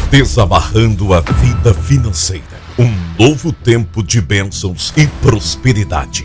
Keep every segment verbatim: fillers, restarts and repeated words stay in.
Desamarrando a vida financeira. Um novo tempo de bênçãos e prosperidade.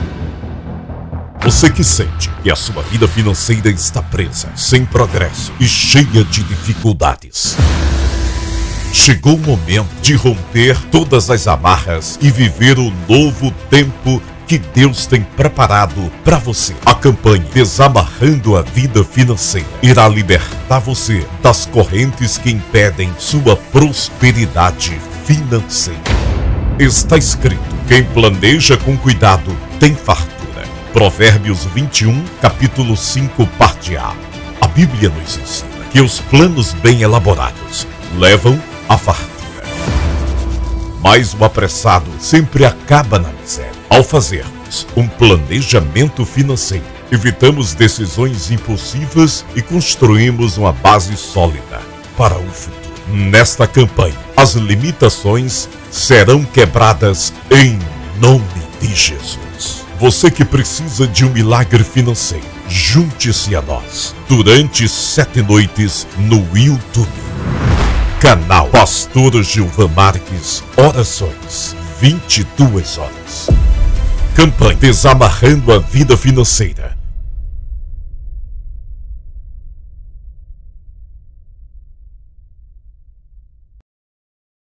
Você que sente que a sua vida financeira está presa, sem progresso e cheia de dificuldades. Chegou o momento de romper todas as amarras e viver o novo tempo que Deus tem preparado para você. A campanha Desamarrando a Vida Financeira irá libertar você das correntes que impedem sua prosperidade financeira. Está escrito: quem planeja com cuidado tem fartura. Provérbios vinte e um, capítulo cinco, parte A. A Bíblia nos ensina que os planos bem elaborados levam à fartura. Mas o apressado sempre acaba na miséria. Ao fazermos um planejamento financeiro, evitamos decisões impulsivas e construímos uma base sólida para o futuro. Nesta campanha, as limitações serão quebradas em nome de Jesus. Você que precisa de um milagre financeiro, junte-se a nós durante sete noites no YouTube. Canal Pastor Gilvan Marques, orações, vinte e duas horas. Campanha Desamarrando a Vida Financeira.